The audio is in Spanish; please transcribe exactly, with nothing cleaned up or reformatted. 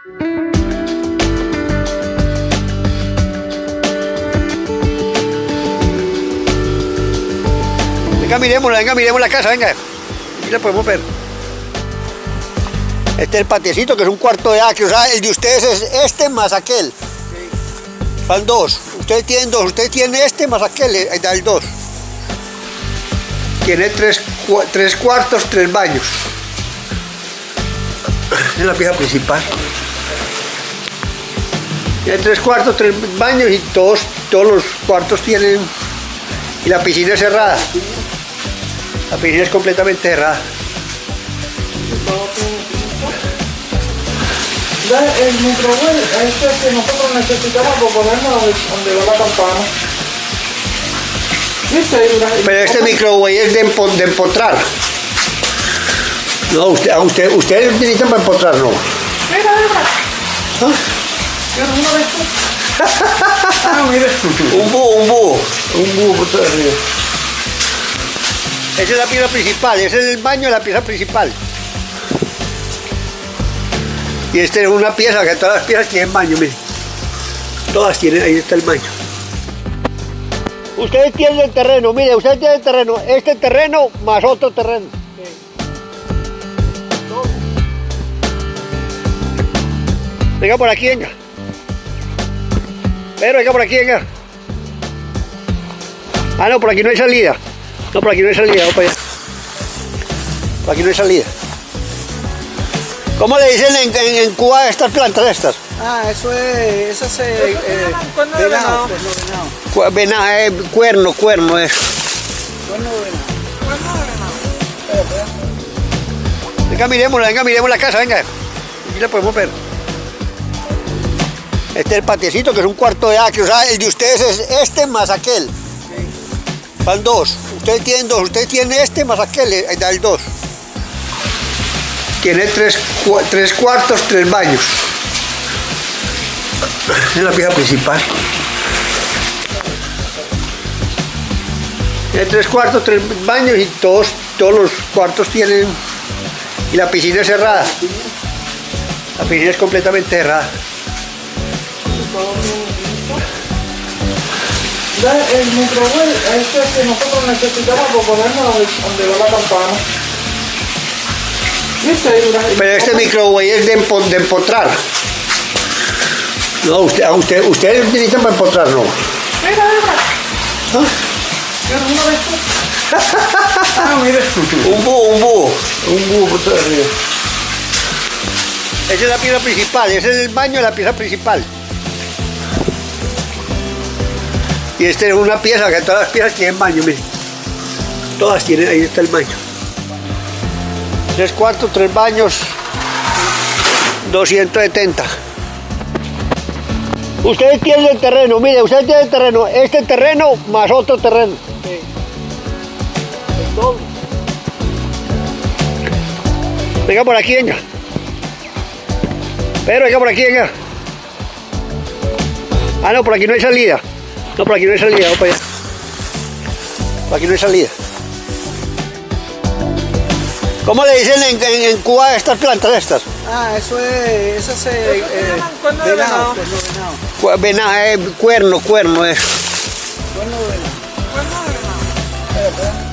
Venga, miremos, venga, miremos la casa, venga. Aquí la podemos ver. Este es el patiecito, que es un cuarto de acre. O sea, el de ustedes es este más aquel. Son dos. Ustedes tienen dos. Ustedes tienen este más aquel, ahí da el dos. Tiene tres, tres cuartos, tres baños. Es la pieza principal. Tiene tres cuartos, tres baños y todos, todos los cuartos tienen... Y la piscina es cerrada. La piscina es completamente cerrada. El microwave es el que nosotros necesitamos para ponernos donde va la campana. Pero este microwave es de, empo, de empotrar. No, usted, usted, ustedes necesitan para empotrar, no. Mira, mira. ¿Ah? Mira, uno de estos. Ah, mire. Un búho, un búho. Un búho por todo arriba. Esa es la pieza principal, ese es el baño de la pieza principal. Y esta es una pieza, que todas las piezas tienen baño, miren. Todas tienen, ahí está el baño. Ustedes tienen el terreno, mire, ustedes tienen el terreno, este terreno más otro terreno. Venga por aquí, venga. Pero venga por aquí, venga. Ah, no, por aquí no hay salida. No, por aquí no hay salida, vamos para allá. Por aquí no hay salida. ¿Cómo le dicen en, en, en Cuba a estas plantas estas? Ah, eso es, eso es eh, eh, venado, venado. Venado, eh, cuerno, cuerno es. Cuerno de venado. Cuerno de venado. Venga, miremos, venga, miremos la casa, venga. Aquí la podemos ver. Este es el patiecito, que es un cuarto de acre. O sea, el de ustedes es este más aquel. Van dos. Ustedes tienen dos. Ustedes tienen este más aquel, ahí da el dos. Tiene tres, tres cuartos, tres baños. Es la pieza principal. Tiene tres cuartos, tres baños y todos, todos los cuartos tienen... Y la piscina es cerrada. La piscina es completamente cerrada. El microwave es el que nosotros necesitamos para ponernos donde va la campana. Pero este microwave es de, empo, de empotrar. No, usted, usted, ustedes necesitan para empotrar, no. Mira, mira. ¿Ah? Mira, uno de estos. Ah, mire. Un búho, un búho. Un búho por todo arriba. Esa es la pieza principal, ese es el baño de la pieza principal. Y esta es una pieza, que todas las piezas tienen baño, miren. Todas tienen, ahí está el baño. Tres cuartos, tres baños, doscientos setenta. Ustedes tienen el terreno, mire, ustedes tienen el terreno, este terreno más otro terreno. Sí. Venga por aquí, venga. Pero venga por aquí, venga. Ah, no, por aquí no hay salida. No, por aquí no hay salida, vamos para allá. Por aquí no hay salida. ¿Cómo le dicen en, en, en Cuba a estas plantas estas? Ah, eso es, eso es eh, eh, cuerno de venado. Venado, venado eh, cuerno, cuerno es. Cuerno de venado. Cuerno de venado.